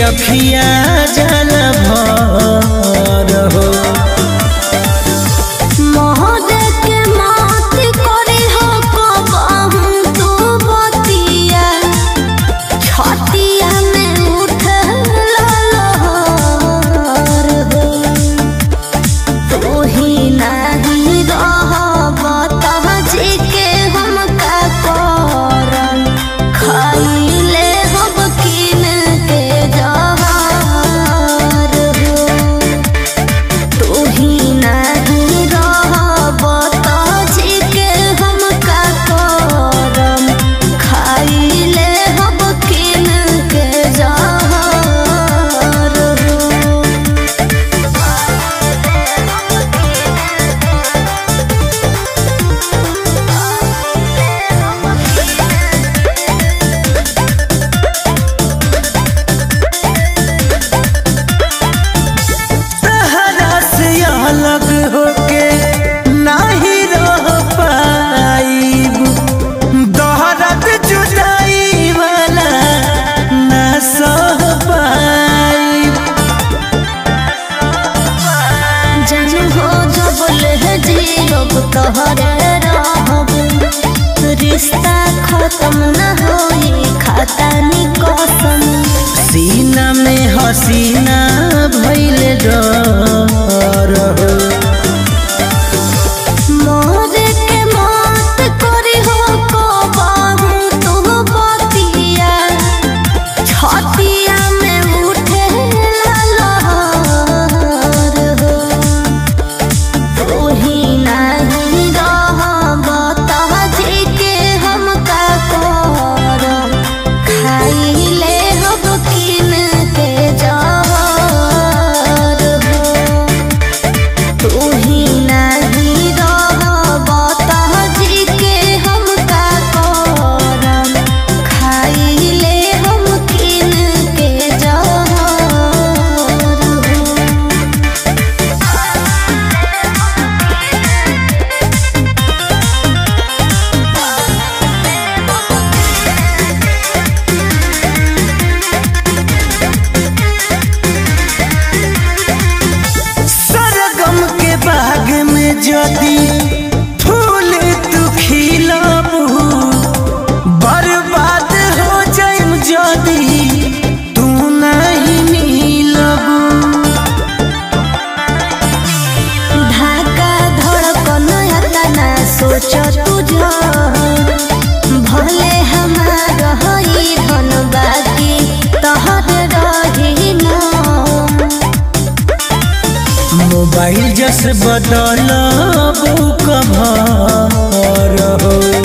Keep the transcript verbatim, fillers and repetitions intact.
अखिया जल भर हो रिश्ता खत्म न होई खाता नी कसम सीना में हसीना भइल डर हो मोरे के मौत करी हो को बाहू तू बतिया छतिया में उठे लहर हो तोही नहीं जदी फूल तू खिलाबू बर्बाद हो जाइम जदी तू नहीं मिलबू धाका धड़कन ना सोच तुझ भले हमार हई धन बाकी तहर रही ना मोबाइल जस बदल कभर हो।